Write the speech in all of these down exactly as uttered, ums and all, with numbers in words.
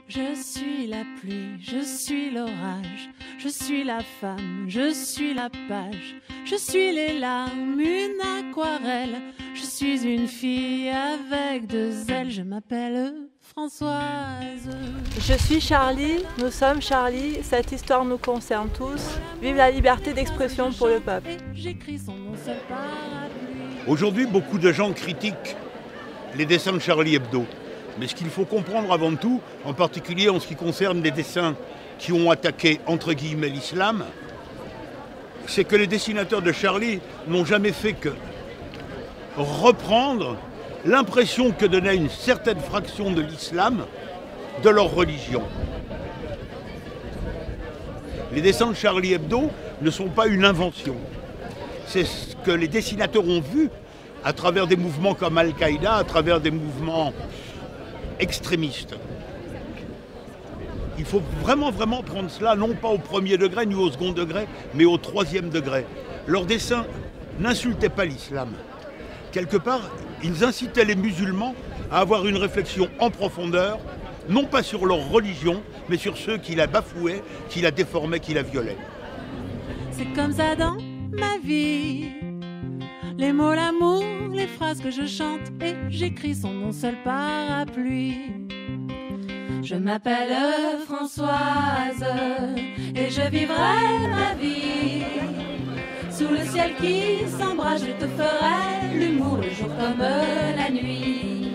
Je suis la pluie, je suis l'orage, je suis la femme, je suis la page, je suis les larmes, une aquarelle, je suis une fille avec deux ailes, je m'appelle Françoise. Je suis Charlie, nous sommes Charlie, cette histoire nous concerne tous. Vive la liberté d'expression pour le peuple. J'écris son nom seul parapluie. Aujourd'hui, beaucoup de gens critiquent les dessins de Charlie Hebdo. Mais ce qu'il faut comprendre avant tout, en particulier en ce qui concerne les dessins qui ont attaqué entre guillemets l'islam, c'est que les dessinateurs de Charlie n'ont jamais fait que reprendre l'impression que donnait une certaine fraction de l'islam de leur religion. Les dessins de Charlie Hebdo ne sont pas une invention. C'est ce que les dessinateurs ont vu à travers des mouvements comme Al-Qaïda, à travers des mouvements extrémistes. Il faut vraiment, vraiment prendre cela, non pas au premier degré ni au second degré, mais au troisième degré. Leurs dessins n'insultaient pas l'islam. Quelque part, ils incitaient les musulmans à avoir une réflexion en profondeur, non pas sur leur religion, mais sur ceux qui la bafouaient, qui la déformaient, qui la violaient. C'est comme ça dans ma vie. Les mots, l'amour, les phrases que je chante et j'écris son nom seul parapluie. Je m'appelle Françoise et je vivrai ma vie sous le ciel qui s'embrase. Je te ferai l'humour le jour comme la nuit.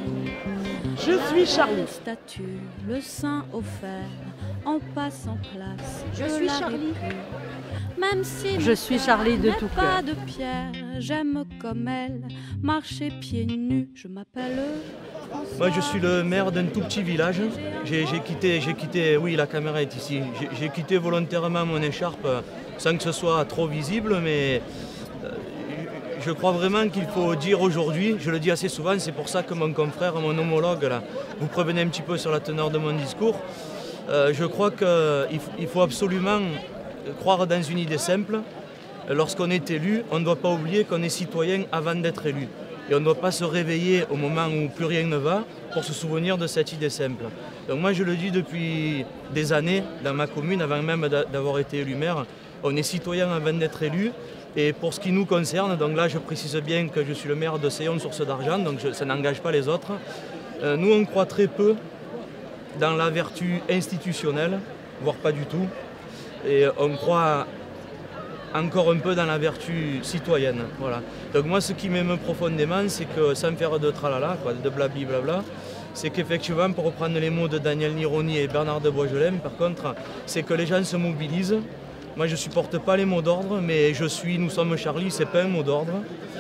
Je suis Charlie. La statue, le sein offert en passant place. Je suis Charlie. Même si Je suis Charlie de tout pas cœur. de pierre, j'aime comme elle marcher pieds nus. Je m'appelle. Moi, je suis le maire d'un tout petit village. J'ai j'ai quitté, j'ai quitté, oui, la caméra est ici. J'ai- J'ai quitté volontairement mon écharpe sans que ce soit trop visible, mais euh, je crois vraiment qu'il faut dire aujourd'hui, je le dis assez souvent, c'est pour ça que mon confrère, mon homologue, là, vous prévenez un petit peu sur la teneur de mon discours. Euh, je crois qu'il f- il faut absolument croire dans une idée simple. Lorsqu'on est élu, on ne doit pas oublier qu'on est citoyen avant d'être élu. Et on ne doit pas se réveiller au moment où plus rien ne va pour se souvenir de cette idée simple. Donc moi je le dis depuis des années dans ma commune, avant même d'a- d'avoir été élu maire, on est citoyen avant d'être élu. Et pour ce qui nous concerne, donc là je précise bien que je suis le maire de Seyon Source d'Argent, donc je- ça n'engage pas les autres. Euh, nous on croit très peu dans la vertu institutionnelle, voire pas du tout. Et on croit encore un peu dans la vertu citoyenne. Voilà. Donc moi ce qui m'émeut profondément, c'est que sans faire de tralala, quoi, de blabli blabla, c'est qu'effectivement, pour reprendre les mots de Daniel Nironi et Bernard de Boisgelem, par contre, c'est que les gens se mobilisent. Moi je ne supporte pas les mots d'ordre, mais je suis, nous sommes Charlie, c'est pas un mot d'ordre.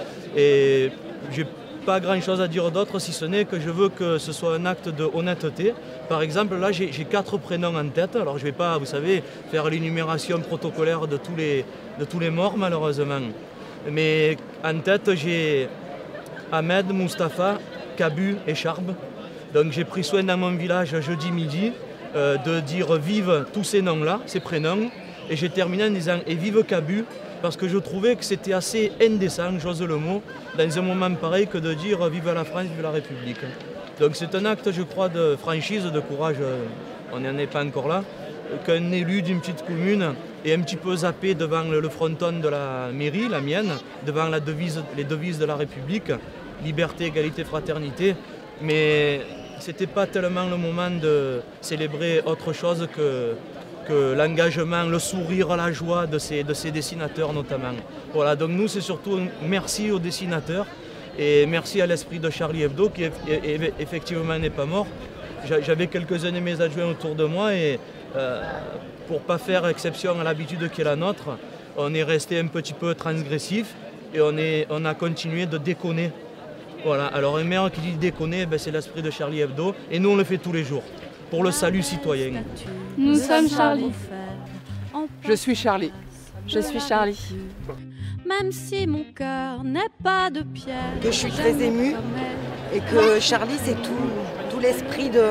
Et j'ai pas grand chose à dire d'autre, si ce n'est que je veux que ce soit un acte de honnêteté. Par exemple, là j'ai j'ai quatre prénoms en tête, alors je ne vais pas, vous savez, faire l'énumération protocolaire de tous les, de tous les morts malheureusement. Mais en tête j'ai Ahmed, Mustapha, Kabu et Charb. Donc j'ai pris soin dans mon village jeudi midi euh, de dire vive tous ces noms-là, ces prénoms. Et j'ai terminé en disant et vive Kabu, parce que je trouvais que c'était assez indécent, j'ose le mot, dans un moment pareil que de dire vive la France, vive la République. Donc c'est un acte, je crois, de franchise, de courage, euh, on n'en est pas encore là, qu'un élu d'une petite commune est un petit peu zappé devant le, le fronton de la mairie, la mienne, devant la devise, les devises de la République, liberté, égalité, fraternité, mais c'était pas tellement le moment de célébrer autre chose que que l'engagement, le sourire, la joie de ces, de ces dessinateurs notamment. Voilà, donc nous c'est surtout un merci aux dessinateurs et merci à l'esprit de Charlie Hebdo qui effectivement n'est pas mort. J'avais quelques-uns de mes adjoints autour de moi et euh, pour ne pas faire exception à l'habitude qui est la nôtre, on est resté un petit peu transgressif et on, est, on a continué de déconner. Voilà, alors un maire qui dit déconner, ben c'est l'esprit de Charlie Hebdo et nous on le fait tous les jours. Pour le salut citoyen. Nous sommes Charlie. Je suis Charlie. Je suis Charlie. Même si mon cœur n'est pas de pierre. Que je suis très émue et que Charlie, c'est tout, tout l'esprit de,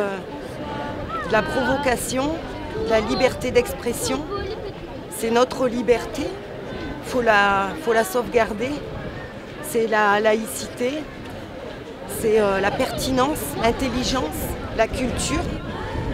de la provocation, de la liberté d'expression. C'est notre liberté, il faut la, faut la sauvegarder. C'est la laïcité, c'est euh, la pertinence, l'intelligence, la culture.